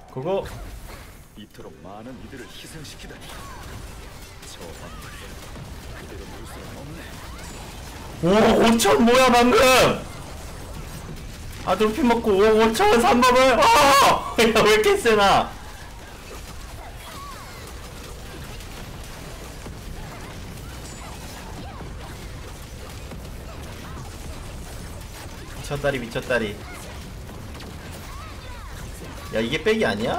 그거 이토록 많은 이들을 희생시키다니. 저 방법에 그대로 볼 수는 없네. 오 5천 뭐야 방금. 아드로핀 먹고 5천 3법을 왜 이렇게 세나. 미쳤다리 미쳤다리. 야 이게 백이 아니야?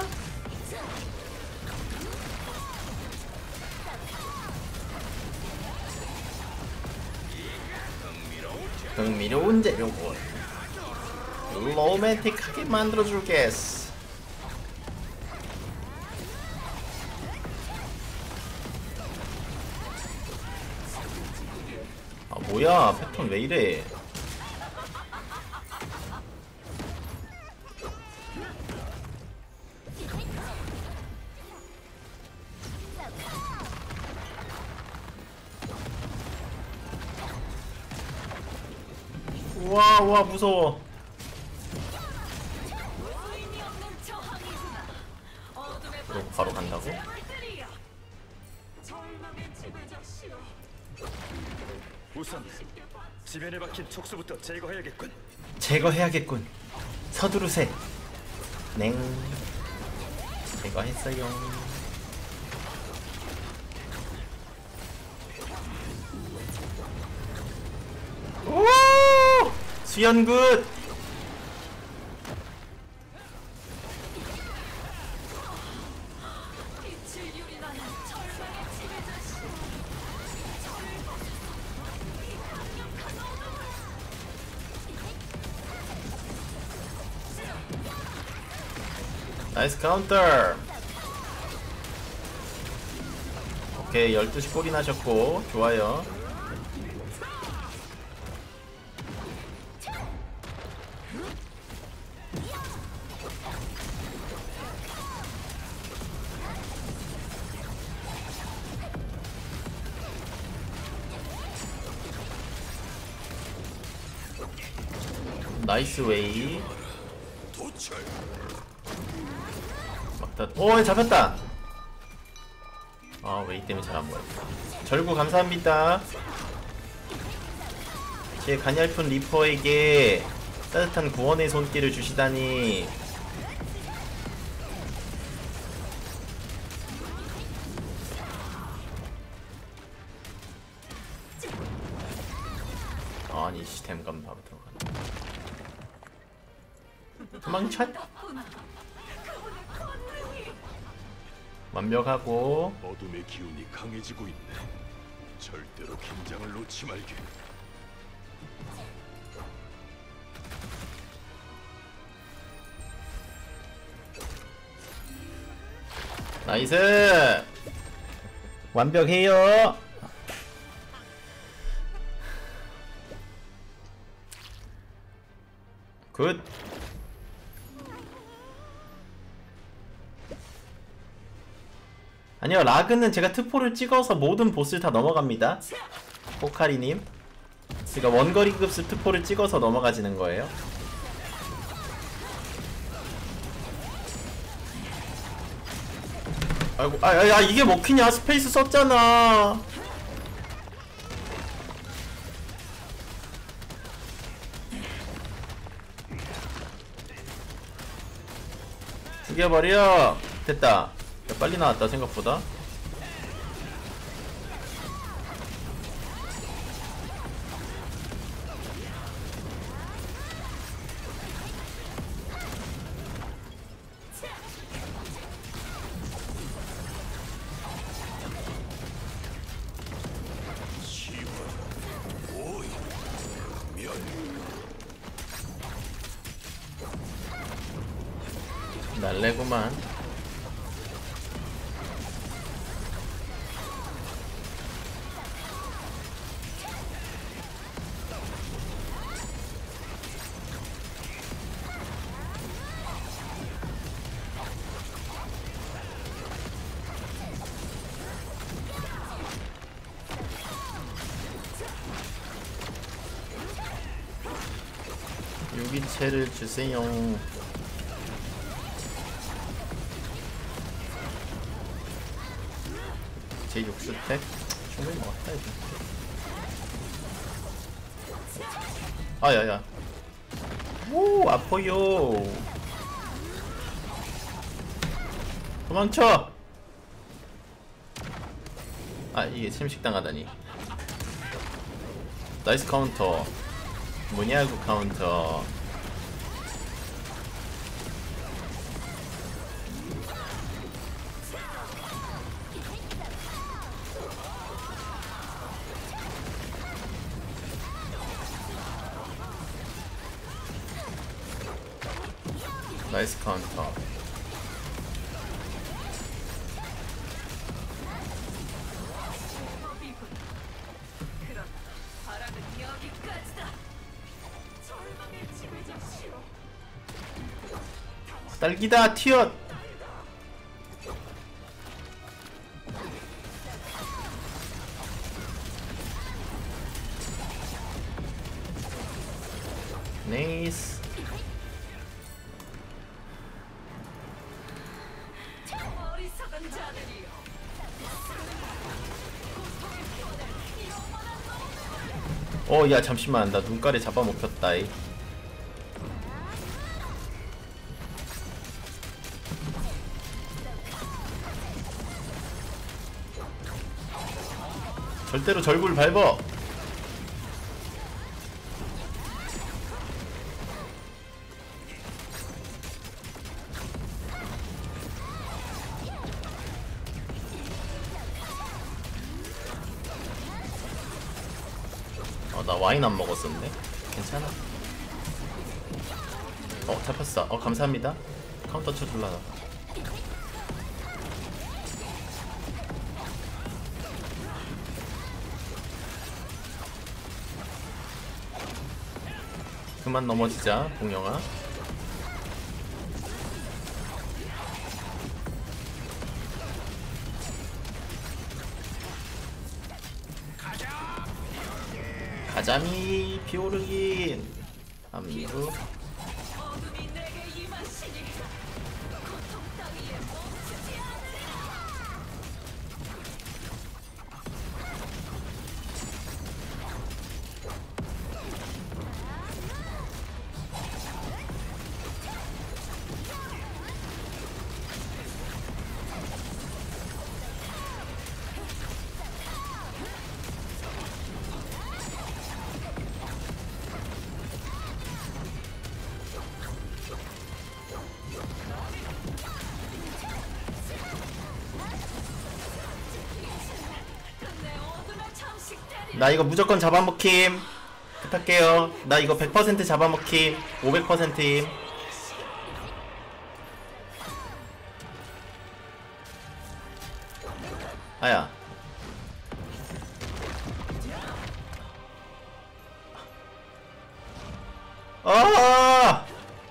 흥미로운 재료군. 로맨틱하게 만들어줄겠어. 아 뭐야 패턴 왜 이래. 우와 무서워. 그리고 바로 간다고? 우선 지면에 박힌 촉수부터 제거해야겠군. 제거해야겠군. 서두르세. 냉. 제거했어요. 오! 수연 굿. 나이스 카운터. 오케이 12시 골이 나셨고 좋아요. 나이스 웨이. 막다. 오 잡혔다. 아 웨이 때문에 잘 안 보여. 절구 감사합니다. 제 가냘픈 리퍼에게 따뜻한 구원의 손길을 주시다니. 아니 시스템감 바로 들어가네. 도망쳐. 완벽하고. 어둠의 기운이 강해지고 있네. 절대로 긴장을 놓지 말게. 나이스. 완벽해요. 굿. 아니요 라그는 제가 트포를 찍어서 모든 보스를 다 넘어갑니다. 포카리님 제가 원거리 급습 트포를 찍어서 넘어가지는 거예요. 아이고 야 이게 먹히냐. 스페이스 썼잖아. 죽여버려. 됐다. 야, 빨리 나왔다 생각보다. 날래구만. 유기체를 주세요. 제 6스택 충분히 먹었다 이거. 아야야. 오 아파요. 도망쳐. 아 이게 침식당하다니. 나이스 카운터. 뭐냐고 카운터. 나이스 카운터. 딸기다 튀어. 네이스. 야 잠시만 나 눈깔에 잡아먹혔다 이. 절대로 절굴 밟어. 나 와인 안 먹었었네. 괜찮아. 잡혔어. 감사합니다. 카운터 쳐줄라나. 그만 넘어지자 공룡아. 가자미 비오르긴 암루. 나 이거 무조건 잡아먹힘. 부탁해요. 나 이거 100% 잡아먹힘. 500%임. 아야. 아!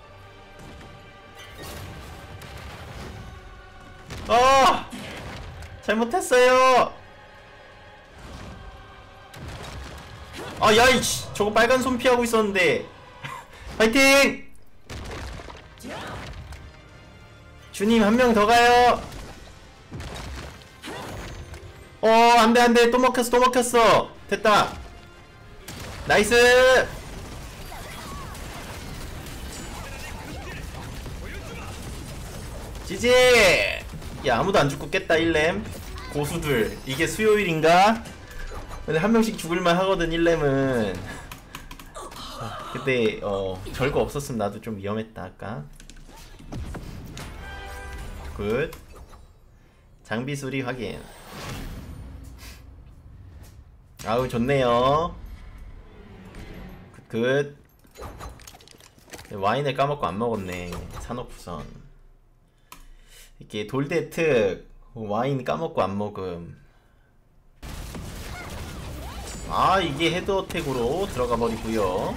잘못했어요. 야이 저거 빨간 손 피하고 있었는데. 파이팅! 주님 한 명 더 가요. 안돼 또 먹혔어. 됐다. 나이스. 지지. 야 아무도 안 죽고 깼다 1렘. 고수들 이게 수요일인가? 근데 한 명씩 죽을만 하거든 1렘은. 그때 별거 없었으면 나도 좀 위험했다 아까. 굿. 장비 수리 확인. 아우 좋네요. 굿. 와인을 까먹고 안 먹었네. 산업부선. 이렇게 돌대 특 와인 까먹고 안 먹음. 이게 헤드어택으로 들어가 버리고요.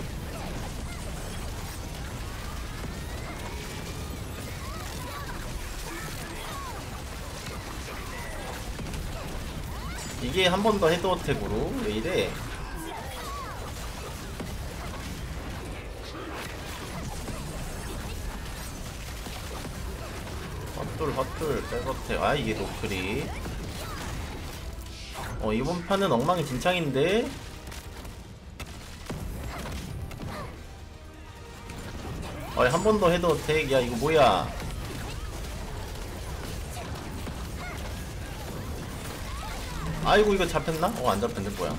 이게 한 번 더 헤드어택으로. 왜 이래? 헛둘 백어택. 이게 노크리. 이번 판은 엉망진창인데? 한 번 더 해도 돼. 야, 이거 뭐야? 아이고, 이거 잡혔나? 안 잡혔네. 뭐야?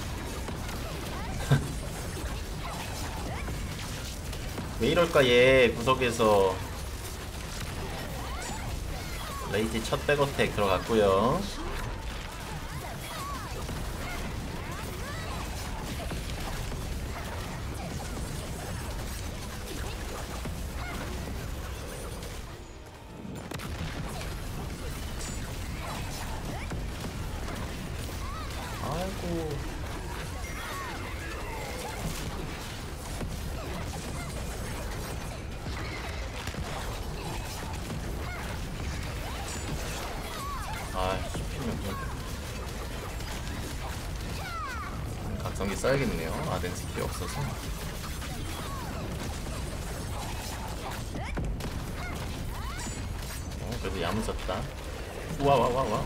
왜 이럴까, 얘 구석에서. 레이지 첫 백어택 들어갔고요. 아이고. 각성기 써야겠네요. 아덴 스킬이 없어서. 그래도 야무졌다. 와와와와.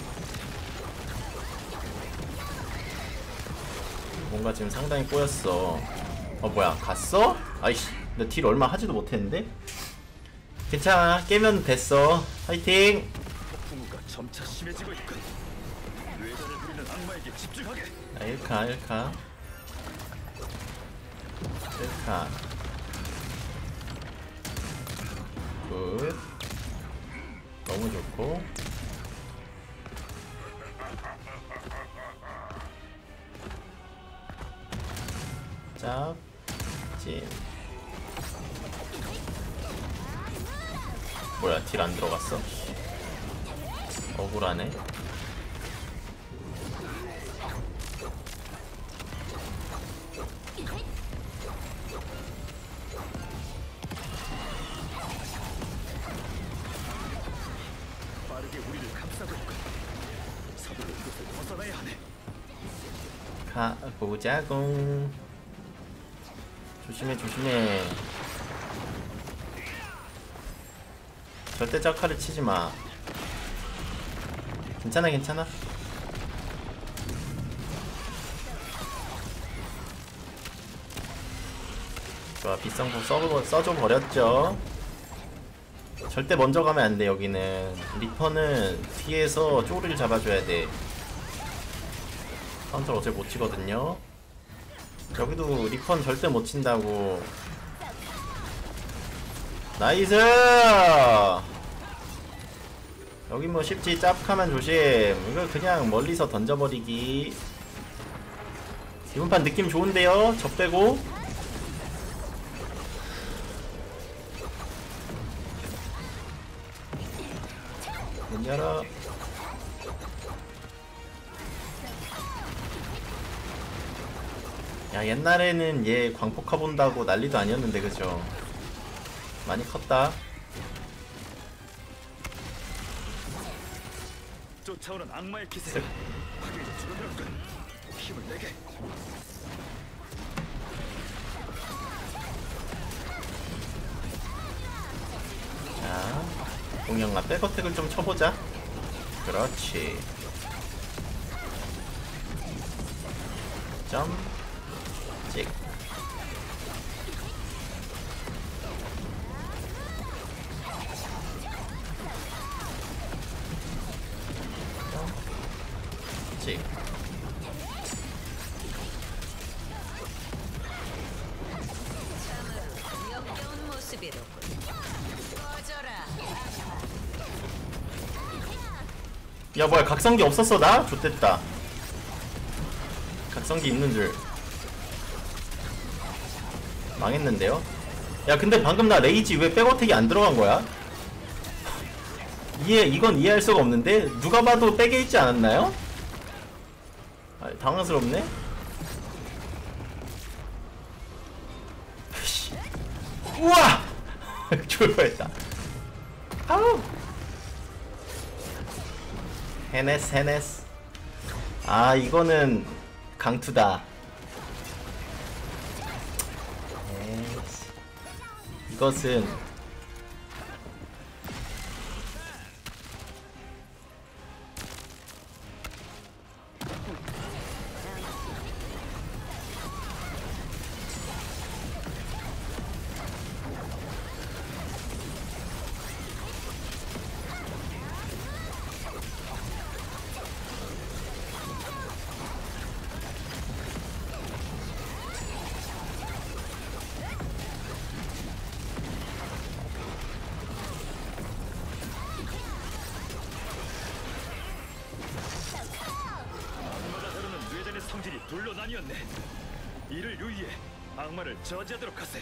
뭔가 지금 상당히 꼬였어. 뭐야, 갔어? 아이씨, 나 딜 얼마 하지도 못했는데? 괜찮아, 깨면 됐어. 화이팅! 폭풍우가 점차 심해지고 있군. 뇌전을 부리는 악마에게 집중하게. 1카 굿. 너무 좋고. 짭 찐. 뭐야, 딜 안 들어갔어? 억울하네. 빠르게 우리를 감싸고 있군. 서둘러 이곳을 벗어나야 하네. 가보자공. 조심해 조심해. 절대 짝칼을 치지마. 괜찮아 괜찮아. 좋아, 비상구 써줘 버렸죠. 절대 먼저 가면 안돼. 여기는 리퍼는 뒤에서 쪼리를 잡아줘야 돼. 카운터를 어차피 못 치거든요. 여기도 리퍼는 절대 못 친다고. 나이스! 여기 뭐 쉽지. 짭하면 조심. 이거 그냥 멀리서 던져버리기. 이번 판 느낌 좋은데요? 적 빼고. 문 열어. 야, 옛날에는 얘 광폭화 본다고 난리도 아니었는데 그죠? 많이 컸다. 쫓아오는 악마의 기세가 확연히 줄어들었군. 힘을 내게. 자, 공룡아 백어택을 좀 쳐보자. 그렇지. 점 찍. 찍. 역겨운 모습이로군. 꺼져라. 야, 뭐야, 각성기 없었어 나? 좋댔다. 각성기 있는 줄 망했는데요? 야, 근데 방금 나 레이지 왜 백어택이 안 들어간 거야? 이건 이해할 수가 없는데? 누가 봐도 백에 있지 않았나요? 당황스럽네? 우와! 죽을 뻔했다. 아우! 헤네스. 이거는 강투다. 에이씨. 이것은 아니었네. 이를 유의해 악마를 저지하도록 하세.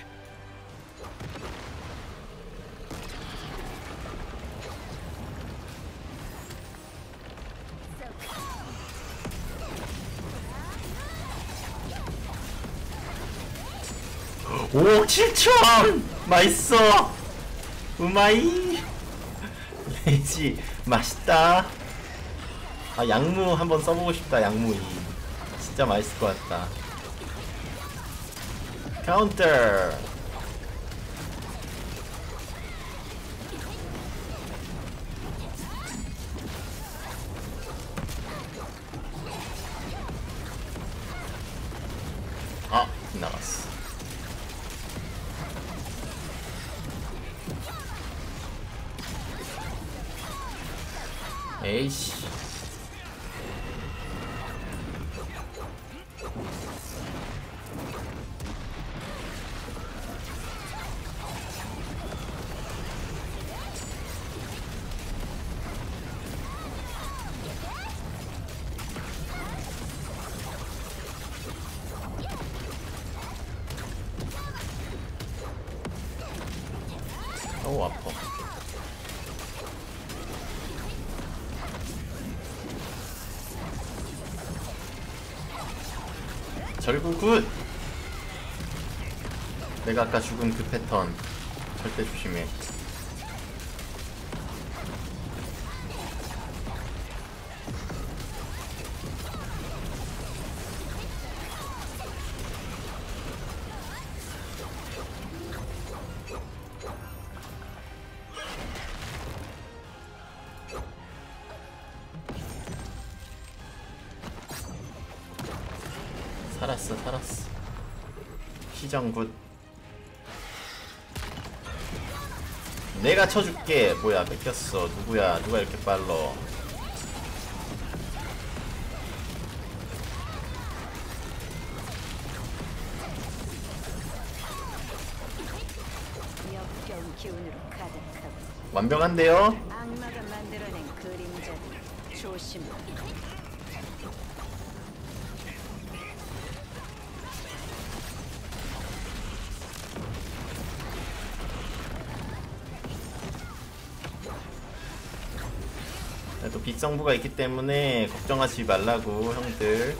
오 7천 맛있어. 우마이. 레이지 맛있다. 아 양무 한번 써보고 싶다. 양무 2 진짜 맛있을 것 같다. 카운터. 아 나갔어. 에이씨. 어우 아파. 절구 굿! 내가 아까 죽은 그 패턴 절대 조심해. 살았어. 시정 굿. 내가 쳐줄게. 뭐야 뺏겼어. 누구야? 누가 이렇게 빨러? 역겨운 기운으로 가득하고 완벽한데요? 악마가 만들어낸 그림자들 조심. 또 빗성부가 있기 때문에 걱정하지 말라고 형들.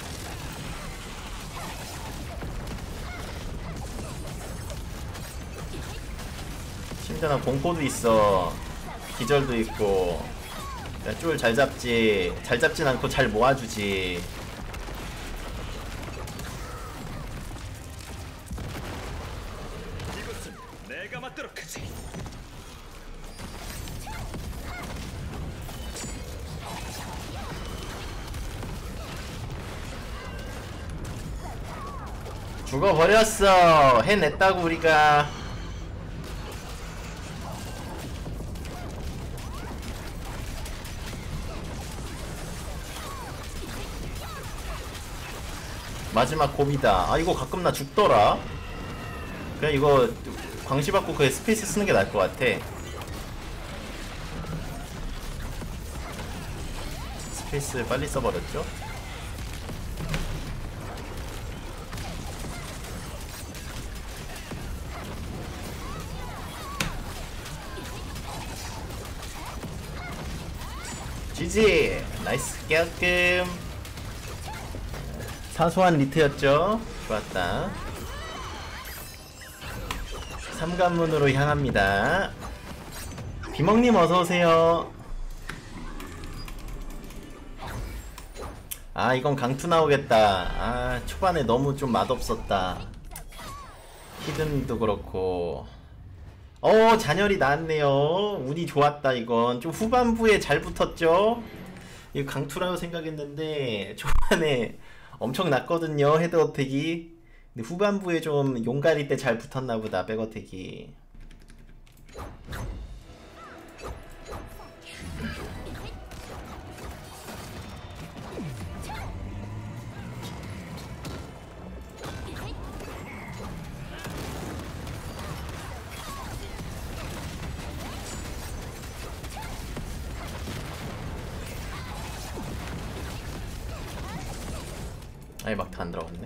심지어 공포도 있어. 기절도 있고. 쫄 잘 잡지. 잘 잡진 않고 잘 모아주지. 이것은 내가 맡도록 하지. 죽어버렸어. 해냈다고 우리가. 마지막 곰이다. 아 이거 가끔 나 죽더라. 그냥 이거 광시 받고 그 스페이스 쓰는 게 나을 것 같아. 스페이스 빨리 써버렸죠? GG! 나이스 깨끔. 사소한 리트였죠? 좋았다. 3관문으로 향합니다. 비먹님 어서오세요. 아 이건 강투 나오겠다. 아 초반에 너무 좀 맛없었다. 히든도 그렇고. 잔열이 나왔네요. 운이 좋았다. 이건 좀 후반부에 잘 붙었죠. 이거 강투라고 생각했는데 초반에 엄청 났거든요. 헤드 어택이. 근데 후반부에 좀 용가리 때 잘 붙었나보다. 백 어택이. 아예 막타 안 들어갔네.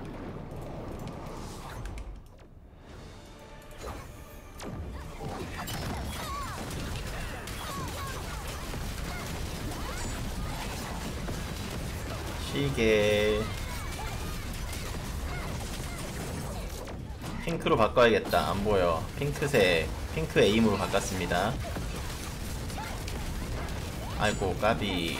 시계 핑크로 바꿔야겠다. 안 보여. 핑크색, 핑크 에임으로 바꿨습니다. 아이고 까비.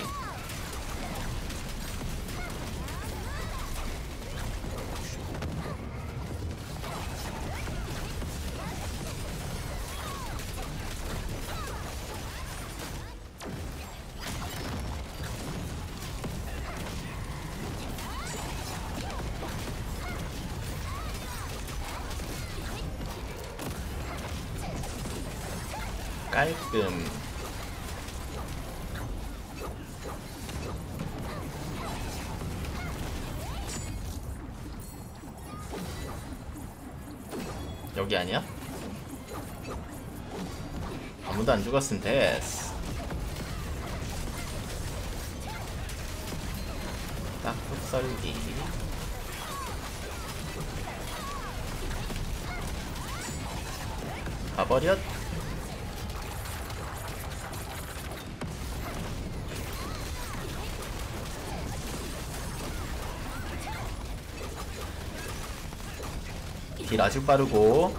깔끔. 여기 아니야? 아무도 안 죽었으면 됐어. 딱둑 썰기. 가버렸. 딜 아주 빠르고.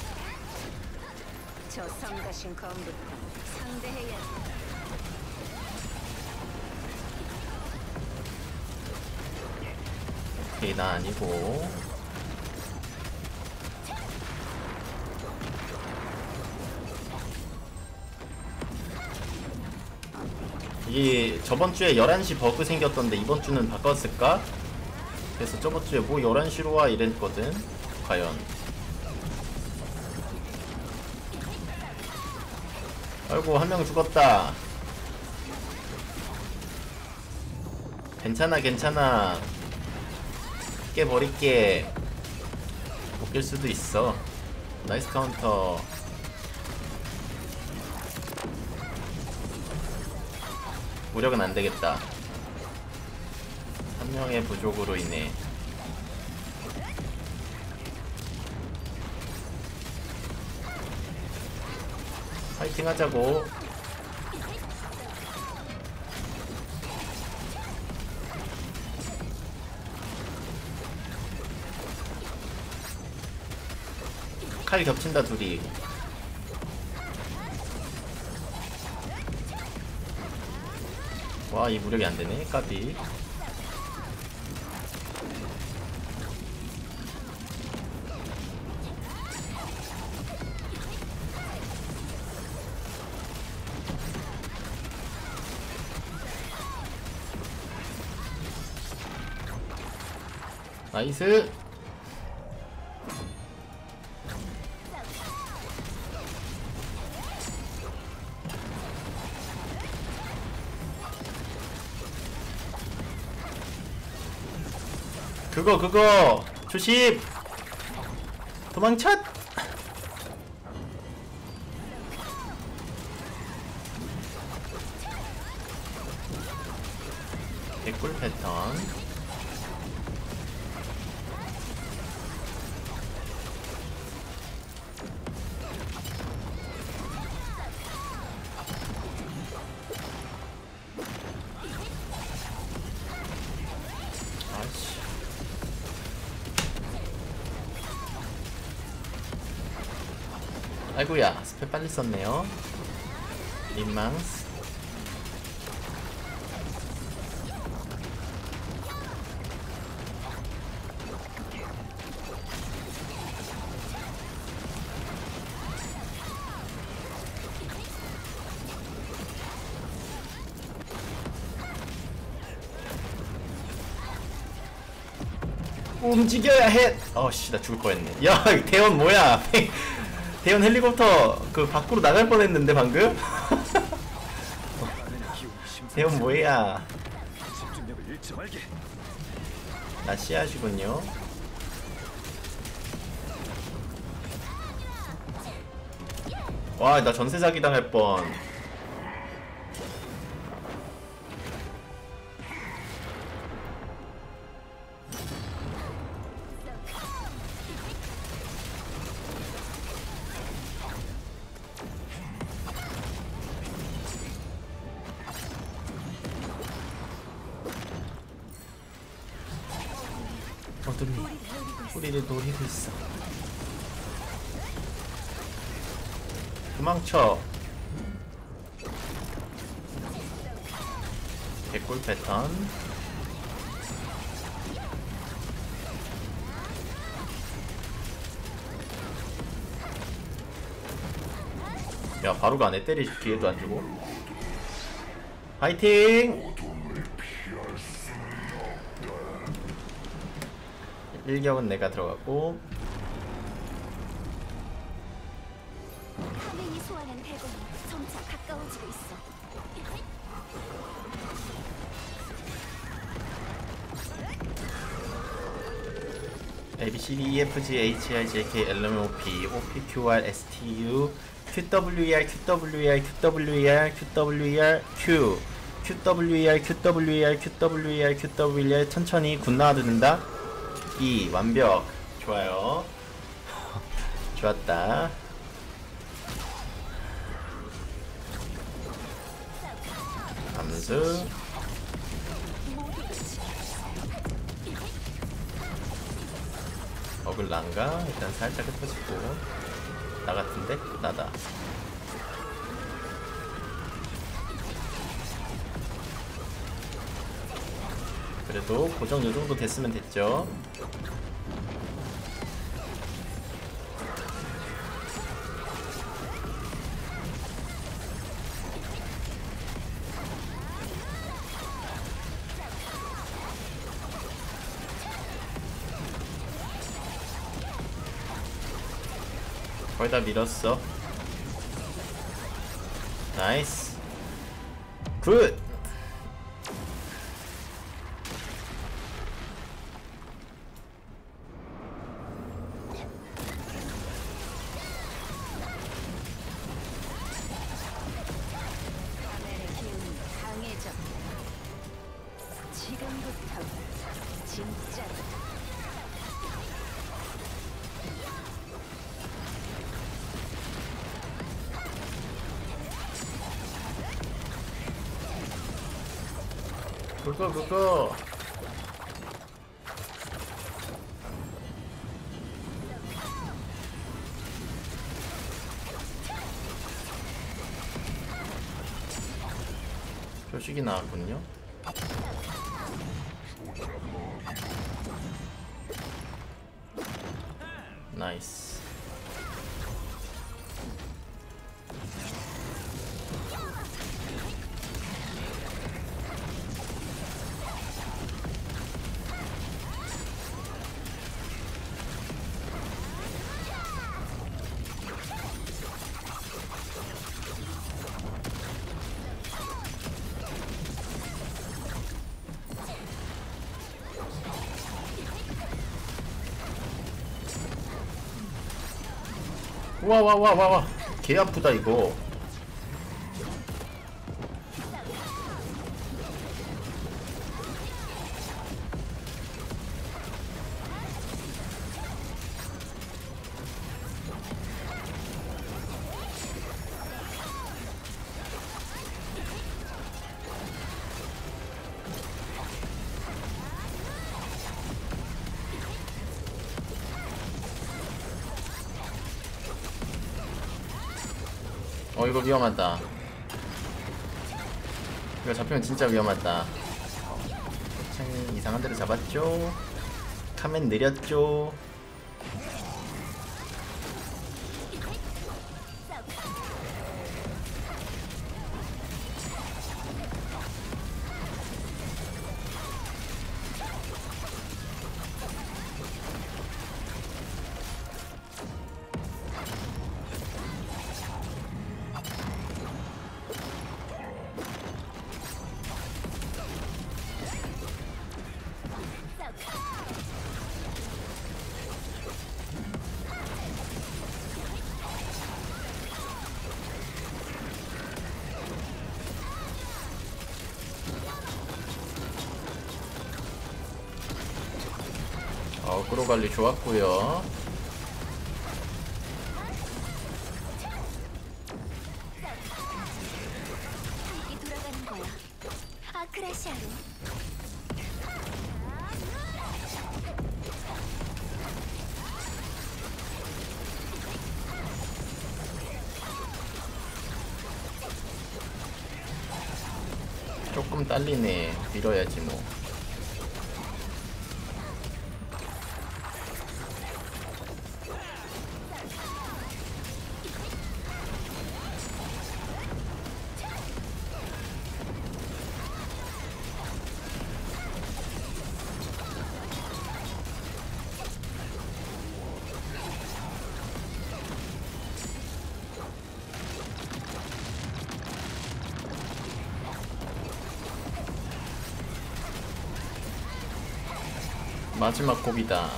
저 성가신 검부터 상대해야 돼. 오케이, 나 아니고. 이게 저번주에 11시 버그 생겼던데 이번주는 바꿨을까? 그래서 저번주에 뭐 11시로 와 이랬거든. 과연 아이고 한 명 죽었다. 괜찮아 괜찮아. 깨버릴게. 못 깰 수도 있어. 나이스 카운터. 무력은 안되겠다. 한 명의 부족으로 인해. 파이팅 하자고. 칼 겹친다 둘이. 와, 이 무력이 안되네. 까비. 나이스. 그거 조심. 도망쳤. 개꿀 패턴. 아이고야, 스펙 빨리 썼네요. 민망스. 움직여야 해. 어씨, 나 죽을 뻔했네. 야, 대원 뭐야? 대원 헬리콥터 그 밖으로 나갈 뻔했는데 방금. 대원 뭐야? 집중력을 잃지 말게. 나 씨앗이군요. 와, 나 전세 사기 당할 뻔. 어둠이 우리를 노리고 있어. 도망쳐. 개꿀 패턴. 야, 바로 가네. 때릴 기회도 안 주고. 화이팅! 일격은 내가 들어갔고. 하늘이 소환한 대공이 점차 가까워지고 있어. A B C D E F G H I J K L M O P O P Q R S T U Q W E R Q W E R Q W E R Q W E R Q Q W E R Q W E R Q W E R Q W E R 천천히 군 나와도 된다. 2 완벽. 좋아요. 좋았다. 암수. 어글란가? 일단 살짝 흩어지고. 나 같은데? 나다. 그래도 고정 요정도 됐으면 됐죠. 거의 다 밀었어. 나이스. 굿. 카멜의 기운이 강해져. 지금부터 진짜로. 그거. 표식이 나왔군요. 나이스. 와. 개 아프다 이거. 이거 위험하다. 이거 잡히면 진짜 위험하다. 창이 이상한 데로 잡았죠. 카멘 느렸죠. 어그로 관리 좋았고요. 이 돌아가는 거야. 아크라시아로. 조금 딸리네. 밀어야지 뭐. 마지막 고비다.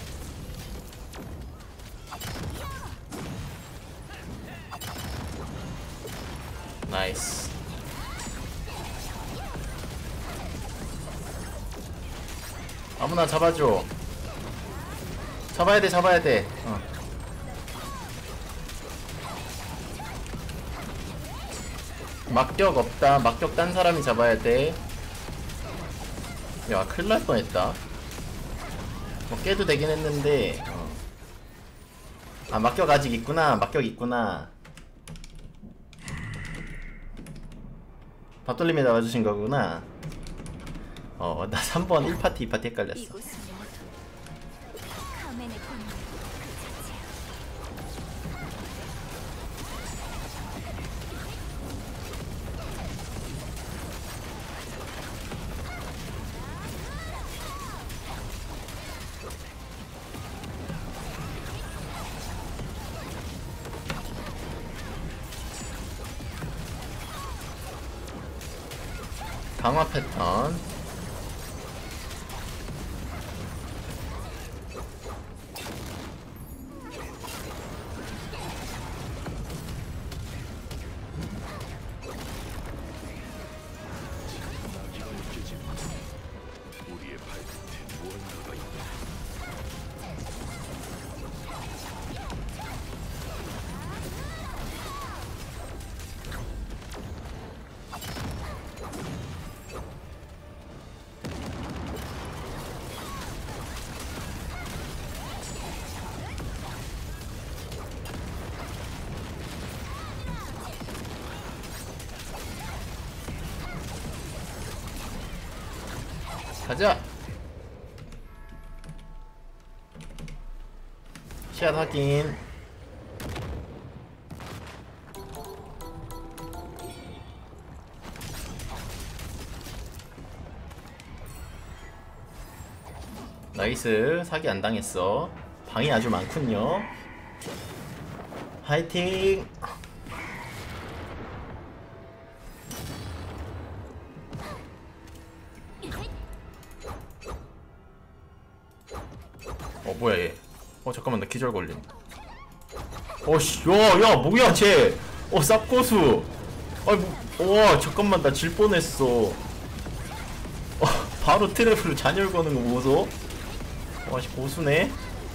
나이스. 아무나 잡아줘. 잡아야 돼, 잡아야 돼. 막격 없다. 막격 딴 사람이 잡아야 돼. 야, 큰일 날 뻔했다. 뭐 깨도 되긴 했는데. 아, 막격 아직 있구나. 막격 있구나. 밥돌림에 나와주신 거구나. 나 3번 1파티 2파티 헷갈렸어. 이곳은 모두 카멘의 권능 그 자체야. 강화 패턴. 우리의 발끝에 무언가가 있다. 가자. 시야 확인. 나이스. 사기 안 당했어. 방이 아주 많군요. 화이팅. 뭐야 얘. 잠깐만, 나 기절 걸림. 씨, 야 뭐야 쟤. 쌉고수. 와 잠깐만, 나 질 뻔했어. 바로 트랩으로 잔열 거는 거 보소. 씨, 고수네.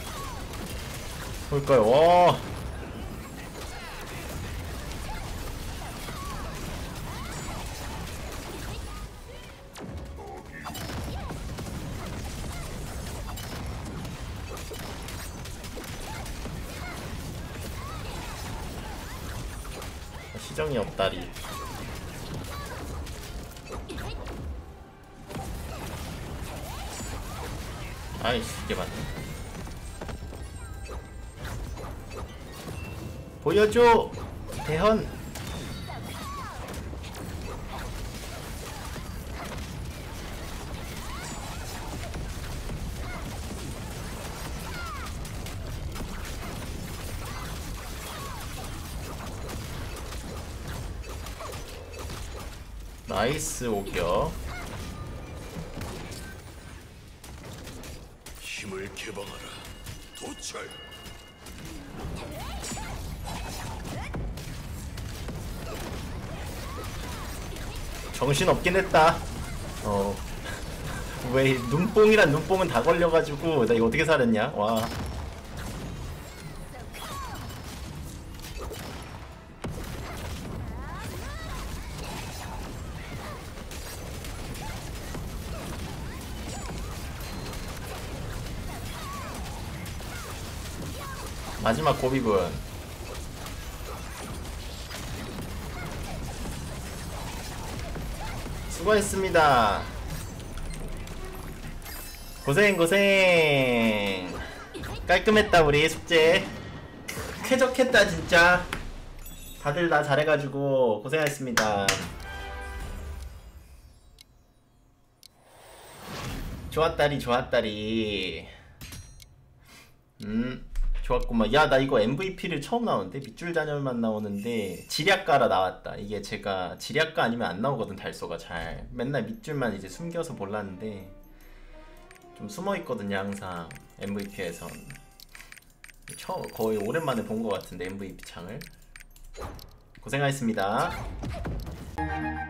볼까요? 와. 시정이 없다리. 아이씨, 이게 맞네. 보여줘 대헌. 나이스 오격. 힘을 개방하라. 도철. 정신 없긴 했다. 왜 눈뽕이란 눈뽕은 다 걸려가지고 나 이거 어떻게 살았냐. 와. 마지막 고비군. 수고했습니다. 고생. 깔끔했다 우리 숙제. 쾌적했다 진짜. 다들 다 잘해가지고 고생하셨습니다. 좋았다리. 좋았구만. 야, 나 이거 MVP를 처음 나오는데 밑줄 잔열만 나오는데 지략가라 나왔다. 이게 제가 지략가 아니면 안 나오거든. 달소가 잘 맨날 밑줄만 이제 숨겨서 몰랐는데 좀 숨어있거든요 항상 MVP에선. 거의 오랜만에 본 것 같은데 MVP 창을. 고생하셨습니다.